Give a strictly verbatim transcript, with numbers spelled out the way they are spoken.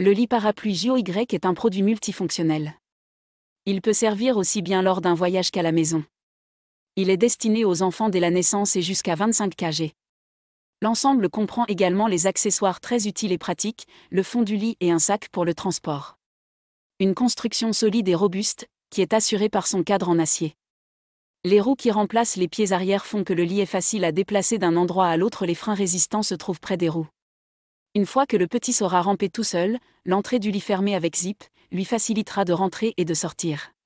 Le lit parapluie J O Y est un produit multifonctionnel. Il peut servir aussi bien lors d'un voyage qu'à la maison. Il est destiné aux enfants dès la naissance et jusqu'à vingt-cinq kilogrammes. L'ensemble comprend également les accessoires très utiles et pratiques, le fond du lit et un sac pour le transport. Une construction solide et robuste, qui est assurée par son cadre en acier. Les roues qui remplacent les pieds arrière font que le lit est facile à déplacer d'un endroit à l'autre. Les freins résistants se trouvent près des roues. Une fois que le petit saura ramper tout seul, l'entrée du lit fermé avec zip lui facilitera de rentrer et de sortir.